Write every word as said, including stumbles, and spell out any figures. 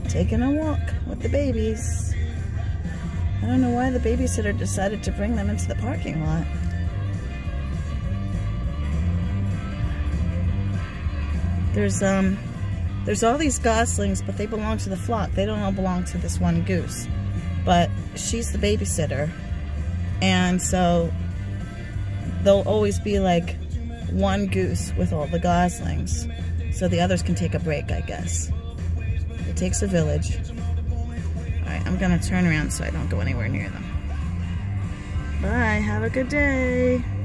taking a walk with the babies. I don't know why the babysitter decided to bring them into the parking lot. There's um there's all these goslings, but they belong to the flock. They don't all belong to this one goose. But she's the babysitter. And so there'll always be like one goose with all the goslings. So the others can take a break, I guess. It takes a village. Alright, I'm gonna turn around so I don't go anywhere near them. Bye, have a good day.